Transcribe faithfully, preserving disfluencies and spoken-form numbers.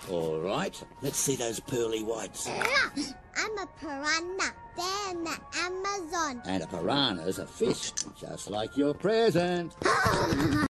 All right, let's see those pearly whites. I'm a piranha. They're in the Amazon. And a piranha's a fish, just like your present.